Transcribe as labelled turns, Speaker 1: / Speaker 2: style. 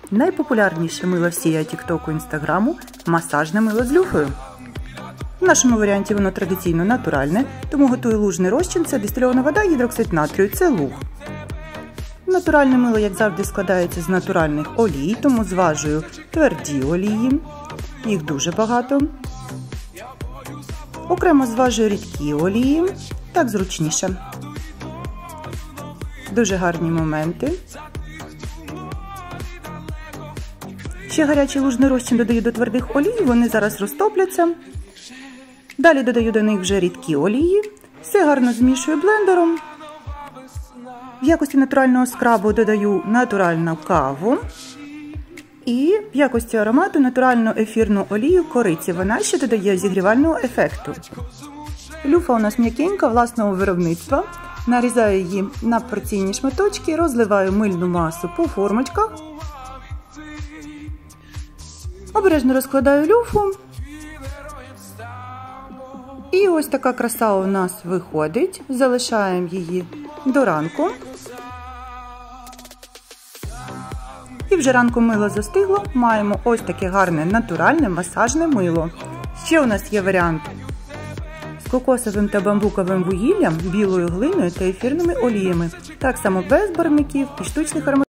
Speaker 1: Найпопулярніше мило всієї тіктоку, інстаграму – масажне мило з люфою. В нашому варіанті воно традиційно натуральне, тому готую лужний розчин – це дистильована вода, гідроксид натрію – це луг. Натуральне мило, як завжди, складається з натуральних олій, тому зважую тверді олії, їх дуже багато. Окремо зважую рідкі олії, так зручніше. Дуже гарні моменти. Ще гарячий лужний розчин додаю до твердих олій, вони зараз розтопляться. Далі додаю до них вже рідкі олії. Все гарно змішую блендером. В якості натурального скрабу додаю натуральну каву. І в якості аромату натуральну ефірну олію кориці. Вона ще додає зігрівального ефекту. Люфа у нас м'якенька, власного виробництва. Нарізаю її на порційні шматочки, розливаю мильну масу по формочках. Обережно розкладаю люфу. І ось така краса у нас виходить. Залишаємо її до ранку. І вже ранку мило застигло. Маємо ось таке гарне натуральне масажне мило. Ще у нас є варіант з кокосовим та бамбуковим вугіллям, білою глиною та ефірними оліями. Так само без барвників і штучних ароматів.